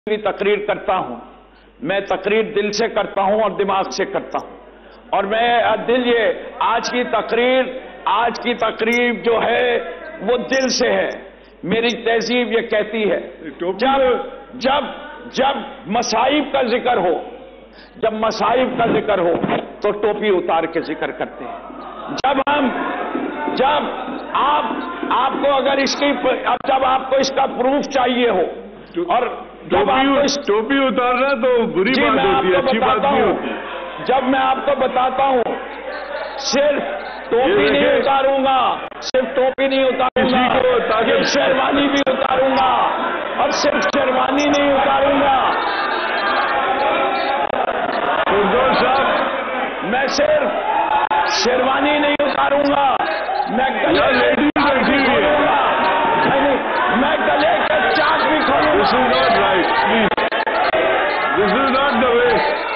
بھی تقریر کرتا ہوں، میں تقریر دل سے کرتا ہوں اور دماغ سے کرتا ہوں، اور میں آج کی تقریر جو ہے وہ دل سے ہے۔ میری تہذیب یہ کہتی ہے جب مصائب کا ذکر ہو تو ٹوپی اتار کے ذکر کرتے ہیں۔ جب آپ کو اگر جب آپ کو اس کا پروف چاہیے ہو، اور ٹوپی اتارنا تو بری بات ہوتی ہے، اچھی بات نہیں ہوتی۔ جب میں آپ کو بتاتا ہوں صرف ٹوپی نہیں اتاروں گا، صرف شیروانی بھی اتاروں گا، اور صرف شیروانی نہیں اتاروں گا، میں صرف شیروانی نہیں اتاروں گا، میں گلے کے چاک بھی کھولوں گا۔ This is not the way.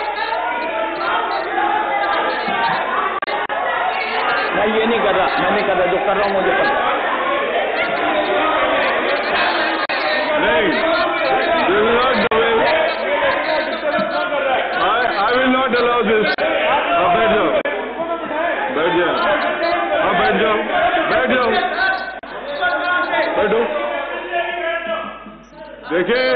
میں یہ نہیں کر رہا، جو کر رہا ہوں مجھے پتا۔ نہیں، this is not the way. I will not allow this. بیٹھ جاؤ، بیٹھو۔ دیکھیں،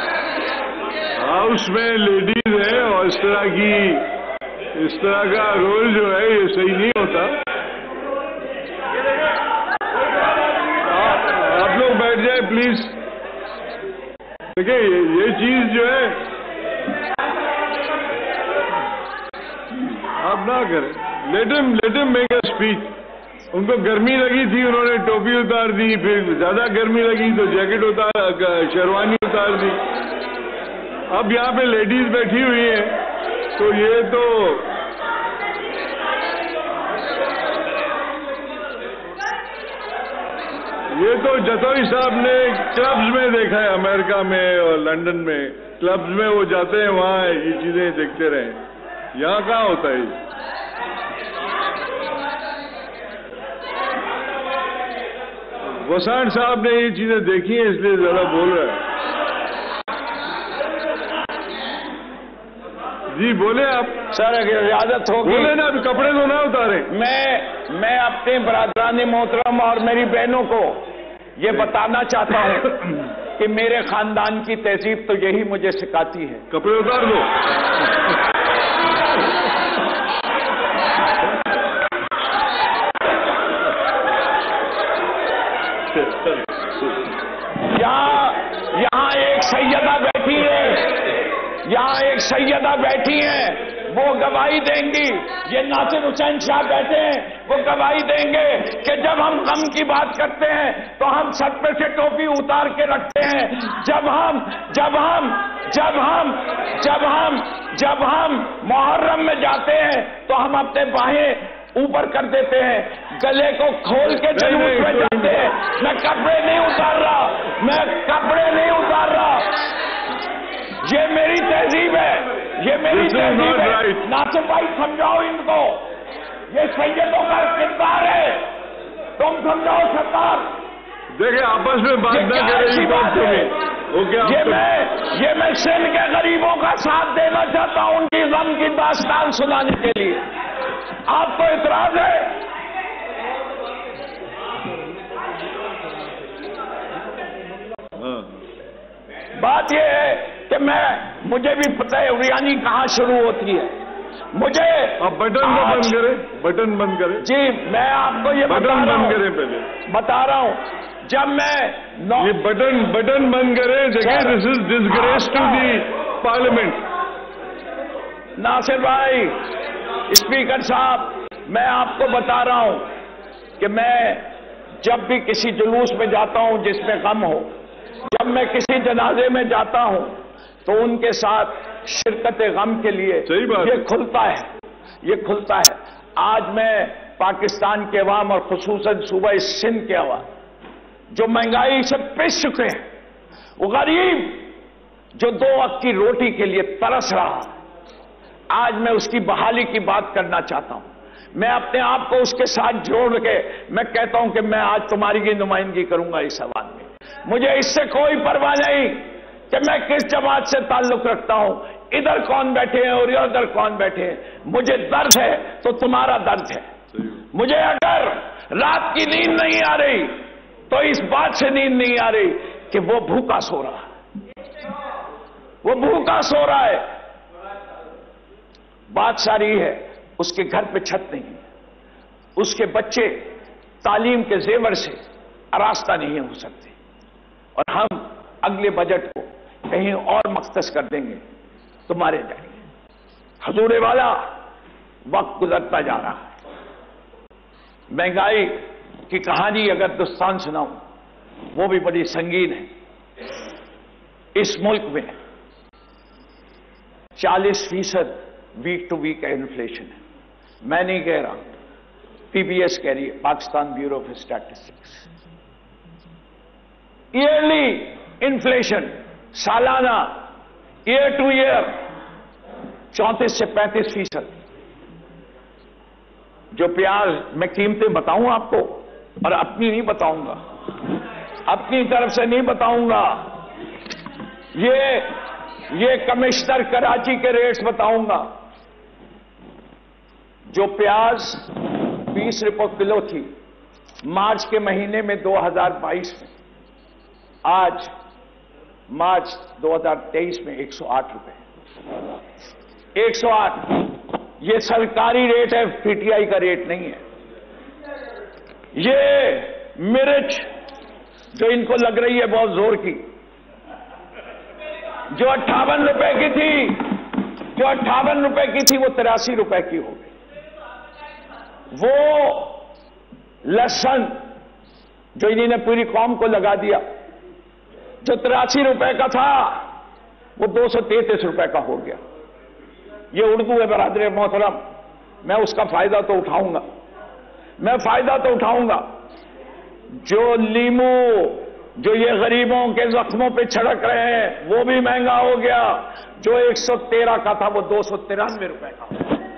ہاؤس میں لیڈیز ہیں اور اس طرح کا رول جو ہے یہ صحیح نہیں ہوتا۔ آپ لوگ بیٹھ جائیں پلیز۔ دیکھیں یہ چیز جو ہے آپ نہ کریں۔ Let him make a speech. ان کو گرمی لگی تھی، انہوں نے ٹوپی اتار دی، پھر زیادہ گرمی لگی تو جیکٹ شیروانی اتار دی۔ اب یہاں پہ لیڈیز بیٹھی ہوئی ہیں تو یہ تو جتوئی صاحب نے کلبز میں دیکھا ہے، امریکہ میں اور لندن میں کلبز میں وہ جاتے ہیں، وہاں یہ چیزیں دیکھتے رہے۔ یہاں کہاں ہوتا ہے؟ وسان صاحب نے یہ چیزیں دیکھی ہیں اس لیے زیادہ بول رہا ہے۔ جی بولے آپ۔ سر اگر اجازت ہوگی بولے نا، ابھی کپڑے تو نہ اتارے۔ میں اپنے برادران محترم اور میری بہنوں کو یہ بتانا چاہتا ہوں کہ میرے خاندان کی تہذیب تو یہی مجھے سکھاتی ہے۔ کپڑے اتار دو۔ یہاں ایک سیدہ بیٹھی ہیں، وہ گواہی دیں گی۔ یہ ناصر حسین شاہ بیٹھے ہیں، وہ گواہی دیں گے کہ جب ہم غم کی بات کرتے ہیں تو ہم سر پہ سے ٹوپی اتار کے رکھتے ہیں۔ جب ہم محرم میں جاتے ہیں تو ہم اپنے باہیں اوپر کر دیتے ہیں، گلے کو کھول کے جلوس میں جاتے ہیں۔ میں کپڑے نہیں اتار رہا، یہ میری تہذیب ہے، ناصر بھائی سمجھاؤ ان کو، یہ سیدوں کا کردار ہے، تم سمجھاؤ سرکار۔ دیکھیں آپس میں بات نہ کریں۔ یہ میں سندھ کے غریبوں کا ساتھ دینا چاہتا ہوں، ان کی غم کی داستان سنانے کے لیے۔ آپ کو اعتراض ہے؟ بات یہ ہے کہ مجھے بھی پتہ ہے اریانی کہاں شروع ہوتی ہے۔ مجھے آپ بٹن بند کریں۔ جی میں آپ کو یہ بٹن بند کریں، پہلے بتا رہا ہوں۔ جب میں یہ بٹن بند کریں، دیکھیں دس از ڈسگریس ٹو دی پارلیمنٹ۔ ناصر بھائی، اسپیکر صاحب، میں آپ کو بتا رہا ہوں کہ میں جب بھی کسی جلوس میں جاتا ہوں جس میں غم ہو، جب میں کسی جنازے میں جاتا ہوں تو ان کے ساتھ شرکت غم کے لیے یہ کھلتا ہے۔ آج میں پاکستان کے عوام اور خصوصاً صوبہ سندھ کے عوام جو مہنگائی سے پس چکے ہیں، وہ غریب جو 2 وقت کی روٹی کے لیے ترس رہا، آج میں اس کی بحالی کی بات کرنا چاہتا ہوں۔ میں اپنے آپ کو اس کے ساتھ جوڑ کے میں کہتا ہوں کہ میں آج تمہاری نمائندگی کروں گا اس عوام میں۔ مجھے اس سے کوئی پرواہ نہیں کہ میں کس جماعت سے تعلق رکھتا ہوں، ادھر کون بیٹھے ہیں اور ادھر کون بیٹھے ہیں. مجھے درد ہے تو تمہارا درد ہے. مجھے اگر رات کی نیند نہیں آ رہی تو اس بات سے نیند نہیں آ رہی کہ وہ بھوکا سو رہا ہے، وہ بھوکا سو رہا ہے. بات ساری ہے اس کے گھر پہ چھت نہیں ہے، اس کے بچے تعلیم کے زیور سے آراستہ نہیں ہو سکتے، اور ہم اگلے بجٹ کو کہیں اور مختص کر دیں گے تو مارے جائیں گے. حضور والا وقت گزرتا جا رہا ہے. مہنگائی کی کہانی اگر دستان سناؤں وہ بھی بڑی سنگین ہے. اس ملک میں 40% ویک ٹو ویک کا انفلیشن ہے. میں نہیں کہہ رہا، پی بی ایس کہہ رہی ہے، Pakistan Bureau of Statistics. Yearly inflation سالانہ ایئر ٹو ایئر 34 سے 35%. جو پیاز میں قیمتیں بتاؤں آپ کو، اور اپنی نہیں بتاؤں گا، اپنی طرف سے نہیں بتاؤں گا، یہ کمشنر کراچی کے ریٹس بتاؤں گا. جو پیاز 20 روپے کلو تھی مارچ کے مہینے میں 2022 میں، آج مارچ 2023 میں 108 روپے. 108 یہ سرکاری ریٹ ہے، پی ٹی آئی کا ریٹ نہیں ہے. یہ مرچ جو ان کو لگ رہی ہے بہت زور کی، جو 58 روپے کی تھی، جو 58 روپے کی تھی وہ 83 روپے کی ہو گئی. وہ لہسن جو انہوں نے پوری قوم کو لگا دیا، جو 83 روپے کا تھا وہ 233 روپے کا ہو گیا. یہ اردو ہے برادر محترم، میں اس کا فائدہ تو اٹھاؤں گا، میں فائدہ تو اٹھاؤں گا. جو لیمو جو یہ غریبوں کے زخموں پہ چھڑک رہے ہیں وہ بھی مہنگا ہو گیا. جو 113 کا تھا وہ 293 روپے کا.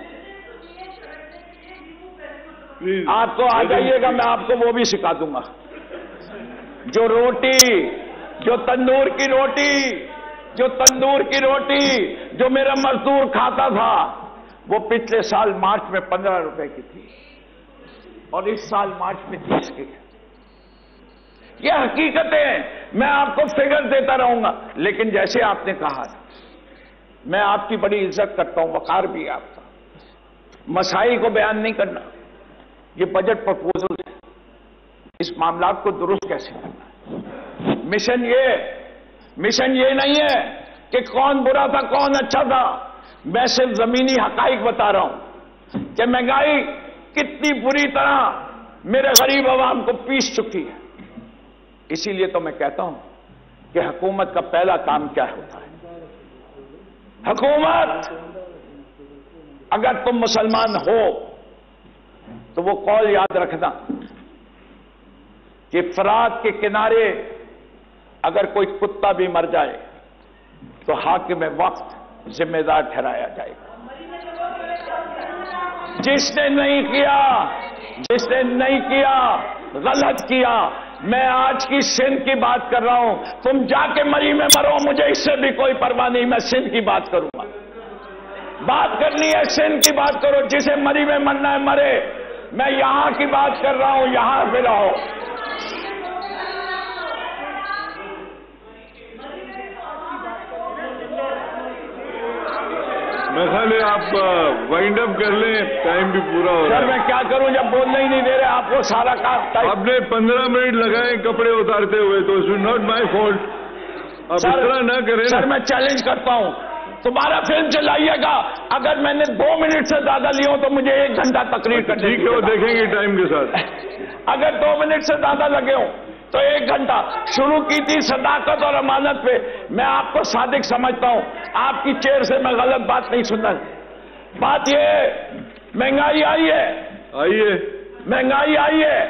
آپ کو آ جائیے گا، میں آپ کو وہ بھی سکھا دوں گا. جو روٹی، جو تندور کی روٹی، جو تندور کی روٹی جو میرا مزدور کھاتا تھا وہ پچھلے سال مارچ میں 15 روپے کی تھی اور اس سال مارچ میں 30 کی. یہ حقیقتیں میں آپ کو فگر دیتا رہوں گا. لیکن جیسے آپ نے کہا، میں آپ کی بڑی عزت کرتا ہوں، وقار بھی ہے آپ کا. مسائل کو بیان نہیں کرنا، یہ بجٹ پرپوزل ہے، اس معاملات کو درست کیسے کرنا ہے. مشن یہ نہیں ہے کہ کون برا تھا کون اچھا تھا. میں صرف زمینی حقائق بتا رہا ہوں کہ مہنگائی کتنی بری طرح میرے غریب عوام کو پیس چکی ہے. اسی لیے تو میں کہتا ہوں کہ حکومت کا پہلا کام کیا ہوتا ہے. حکومت، اگر تم مسلمان ہو تو وہ قول یاد رکھنا کہ فرات کے کنارے اگر کوئی کتا بھی مر جائے تو حاکم وقت ذمہ دار ٹھہرایا جائے گا. جس نے نہیں کیا غلط کیا. میں آج کی سندھ کی بات کر رہا ہوں. تم جا کے مری میں مرو، مجھے اس سے بھی کوئی پرواہ نہیں. میں سندھ کی بات کروں گا. بات کرنی ہے سندھ کی بات کرو، جسے مری میں مرنا ہے مرے. میں یہاں کی بات کر رہا ہوں، یہاں پہ رہو. میں خیال ہے آپ وائنڈ اپ کر لیں، ٹائم بھی پورا ہو رہا ہے. سر میں کیا کروں جب بولنا ہی نہیں دے رہے آپ کو. سارا کام آپ نے 15 منٹ لگائے کپڑے اتارتے ہوئے، تو اٹس ناٹ مائی فالٹ. آپ اس طرح نہ کریں. سر میں چیلنج کرتا ہوں، تمہارا فلم چلائیے گا. اگر میں نے 2 منٹ سے زیادہ لی ہو تو مجھے 1 گھنٹہ تقریر کرنے ٹھیک ہے، وہ دیکھیں گے ٹائم کے ساتھ. اگر 2 منٹ سے زیادہ لگے ہوں تو 1 گھنٹہ. شروع کی تھی صداقت اور امانت پہ. میں آپ کو صادق سمجھتا ہوں، آپ کی چیئر سے میں غلط بات نہیں سننا. بات یہ ہے، مہنگائی آئی ہے. مہنگائی آئی ہے.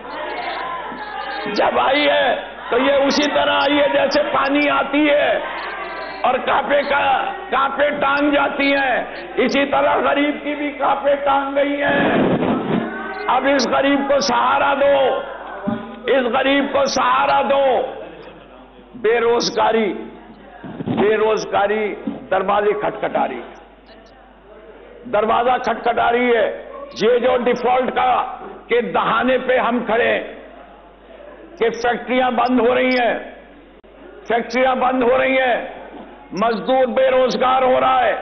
جب آئی ہے تو یہ اسی طرح آئی ہے جیسے پانی آتی ہے اور کانپے ٹانگ جاتی ہیں. اسی طرح غریب کی بھی کانپے ٹانگ گئی ہیں. اب اس غریب کو سہارا دو، اس غریب کو سہارا دو. بے روزگاری बेरोजगारी दरवाजे खटखटा रही है, दरवाजा खटखटा रही है। ये जो डिफॉल्ट के दहाने पे हम खड़े कि फैक्ट्रियां बंद हो रही हैं, फैक्ट्रियां बंद हो रही हैं, मजदूर बेरोजगार हो रहा है,